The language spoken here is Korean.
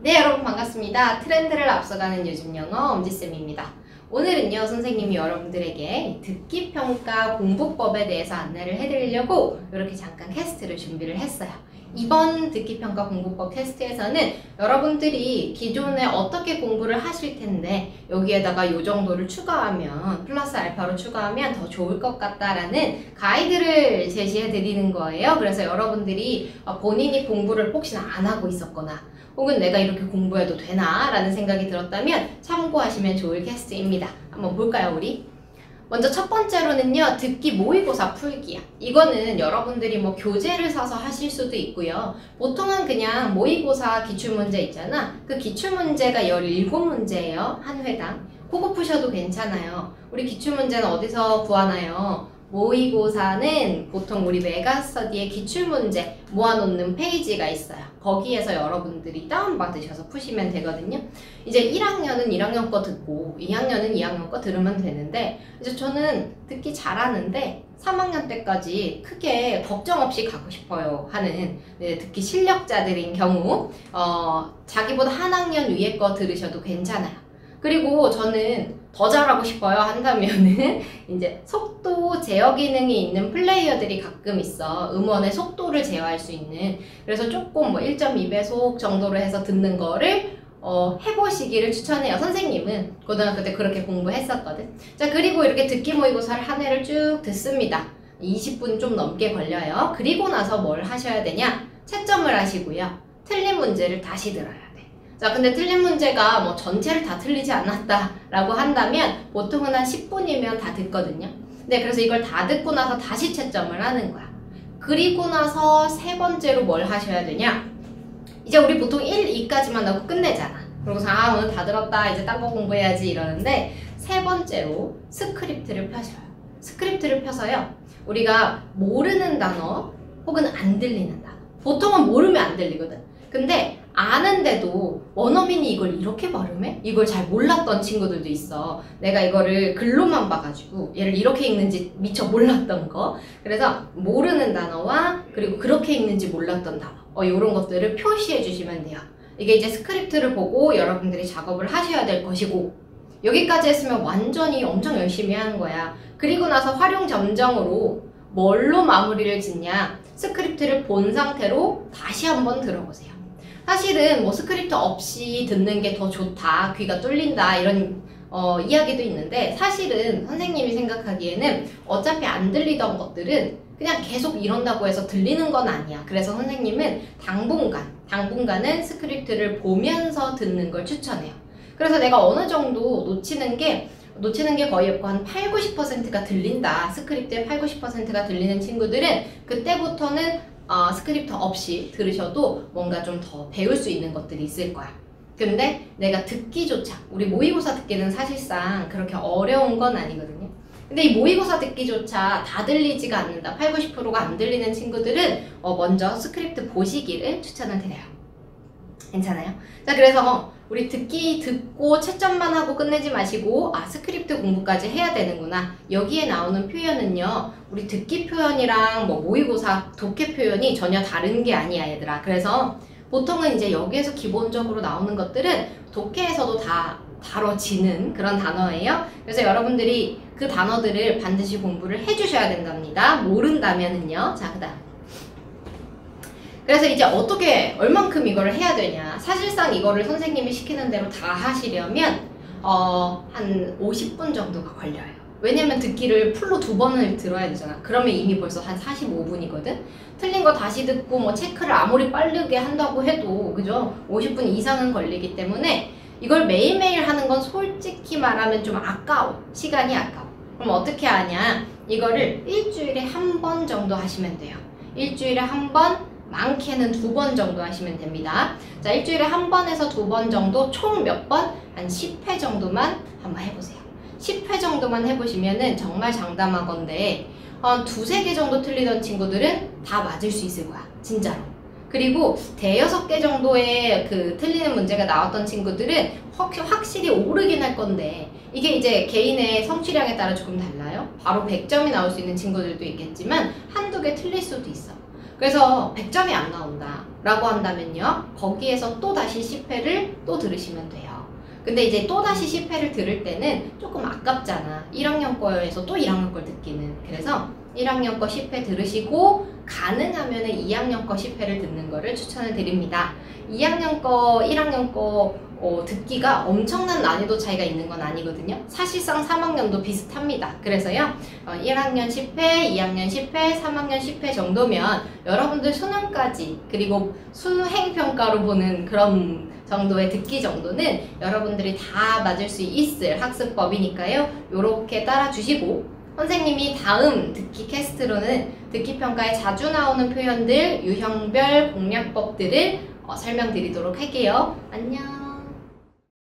네, 여러분 반갑습니다. 트렌드를 앞서가는 요즘 영어 엄지쌤입니다. 오늘은요, 선생님이 여러분들에게 듣기평가 공부법에 대해서 안내를 해드리려고 이렇게 잠깐 캐스트를 준비를 했어요. 이번 듣기평가 공부법 캐스트에서는 여러분들이 기존에 어떻게 공부를 하실 텐데 여기에다가 요 정도를 추가하면 플러스 알파로 추가하면 더 좋을 것 같다라는 가이드를 제시해 드리는 거예요. 그래서 여러분들이 본인이 공부를 혹시나 안 하고 있었거나 혹은 내가 이렇게 공부해도 되나 라는 생각이 들었다면 참고하시면 좋을 캐스트입니다. 한번 볼까요, 우리? 먼저 첫 번째로는요, 듣기 모의고사 풀기야. 이거는 여러분들이 뭐 교재를 사서 하실 수도 있고요. 보통은 그냥 모의고사 기출문제 있잖아. 그 기출문제가 17문제예요. 한 회당. 그거 푸셔도 괜찮아요. 우리 기출문제는 어디서 구하나요? 모의고사는 보통 우리 메가스터디의 기출문제 모아놓는 페이지가 있어요. 거기에서 여러분들이 다운받으셔서 푸시면 되거든요. 이제 1학년은 1학년 거 듣고 2학년은 2학년 거 들으면 되는데 이제 저는 듣기 잘하는데 3학년 때까지 크게 걱정 없이 가고 싶어요 하는 듣기 실력자들인 경우 자기보다 한 학년 위에 거 들으셔도 괜찮아요. 그리고 저는 더 잘하고 싶어요 한다면은 이제 속도 제어 기능이 있는 플레이어들이 가끔 있어. 음원의 속도를 제어할 수 있는. 그래서 조금 뭐 1.2배속 정도로 해서 듣는 거를 해보시기를 추천해요. 선생님은 고등학교 때 그렇게 공부했었거든. 자, 그리고 이렇게 듣기 모의고사를 한 해를 쭉 듣습니다. 20분 좀 넘게 걸려요. 그리고 나서 뭘 하셔야 되냐? 채점을 하시고요. 틀린 문제를 다시 들어요. 자, 근데 틀린 문제가 뭐 전체를 다 틀리지 않았다라고 한다면 보통은 한 10분이면 다 듣거든요. 네, 그래서 이걸 다 듣고 나서 다시 채점을 하는 거야. 그리고 나서 세 번째로 뭘 하셔야 되냐? 이제 우리 보통 1, 2까지만 하고 끝내잖아. 그러고서 오늘 다 들었다. 이제 딴 거 공부해야지 이러는데 세 번째로 스크립트를 펴셔요. 스크립트를 펴서요. 우리가 모르는 단어 혹은 안 들리는 단어. 보통은 모르면 안 들리거든. 근데 아는데도 원어민이 이걸 이렇게 발음해? 이걸 잘 몰랐던 친구들도 있어. 내가 이거를 글로만 봐가지고 얘를 이렇게 읽는지 미처 몰랐던 거. 그래서 모르는 단어와 그리고 그렇게 읽는지 몰랐던 단어 이런 것들을 표시해 주시면 돼요. 이게 이제 스크립트를 보고 여러분들이 작업을 하셔야 될 것이고 여기까지 했으면 완전히 엄청 열심히 하는 거야. 그리고 나서 활용 점정으로 뭘로 마무리를 짓냐? 스크립트를 본 상태로 다시 한번 들어보세요. 사실은 뭐 스크립트 없이 듣는 게 더 좋다, 귀가 뚫린다 이런 이야기도 있는데 사실은 선생님이 생각하기에는 어차피 안 들리던 것들은 그냥 계속 이런다고 해서 들리는 건 아니야. 그래서 선생님은 당분간은 스크립트를 보면서 듣는 걸 추천해요. 그래서 내가 어느 정도 놓치는 게 거의 없고 한 80-90%가 들린다. 스크립트의 80-90%가 들리는 친구들은 그때부터는 스크립트 없이 들으셔도 뭔가 좀 더 배울 수 있는 것들이 있을 거야. 근데 내가 듣기조차, 우리 모의고사 듣기는 사실상 그렇게 어려운 건 아니거든요. 근데 이 모의고사 듣기조차 다 들리지가 않는다. 80-90%가 안 들리는 친구들은 먼저 스크립트 보시기를 추천을 드려요. 괜찮아요? 자, 그래서 우리 듣고 채점만 하고 끝내지 마시고 스크립트 공부까지 해야 되는구나. 여기에 나오는 표현은요, 우리 듣기 표현이랑 뭐 모의고사 독해 표현이 전혀 다른 게 아니야, 얘들아. 그래서 보통은 이제 여기에서 기본적으로 나오는 것들은 독해에서도 다 다뤄지는 그런 단어예요. 그래서 여러분들이 그 단어들을 반드시 공부를 해주셔야 된답니다. 모른다면은요. 자, 그 다음. 그래서 이제 어떻게 얼만큼 이거를 해야 되냐. 사실상 이거를 선생님이 시키는 대로 다 하시려면 한 50분 정도가 걸려요. 왜냐면 듣기를 풀로 2번을 들어야 되잖아. 그러면 이미 벌써 한 45분이거든. 틀린 거 다시 듣고 뭐 체크를 아무리 빠르게 한다고 해도 그죠? 50분 이상은 걸리기 때문에 이걸 매일매일 하는 건 솔직히 말하면 좀 아까워. 시간이 아까워. 그럼 어떻게 하냐. 이거를 일주일에 한 번 정도 하시면 돼요. 일주일에 한 번, 많게는 2번 정도 하시면 됩니다. 자, 일주일에 한 번에서 2번 정도, 총 몇 번? 한 10회 정도만 한번 해보세요. 10회 정도만 해보시면은 정말 장담하건대 한 2-3개 정도 틀리던 친구들은 다 맞을 수 있을 거야. 진짜로. 그리고 5-6개 정도의 그 틀리는 문제가 나왔던 친구들은 확실히 오르긴 할 건데 이게 이제 개인의 성취량에 따라 조금 달라요. 바로 100점이 나올 수 있는 친구들도 있겠지만 한두 개 틀릴 수도 있어. 그래서 100점이 안 나온다. 라고 한다면요, 거기에서 또 다시 10회를 또 들으시면 돼요. 근데 이제 또 다시 10회를 들을 때는 조금 아깝잖아. 1학년 거에서 또 1학년 걸 듣기는. 그래서 1학년 거 10회 들으시고 가능하면 2학년 거 10회를 듣는 거를 추천을 드립니다. 2학년 거, 1학년 거 듣기가 엄청난 난이도 차이가 있는 건 아니거든요. 사실상 3학년도 비슷합니다. 그래서요, 1학년 10회, 2학년 10회, 3학년 10회 정도면 여러분들 수능까지, 그리고 수행평가로 보는 그런 정도의 듣기 정도는 여러분들이 다 맞을 수 있을 학습법이니까요. 요렇게 따라주시고, 선생님이 다음 듣기 캐스트로는 듣기 평가에 자주 나오는 표현들, 유형별 공략법들을 설명드리도록 할게요. 안녕.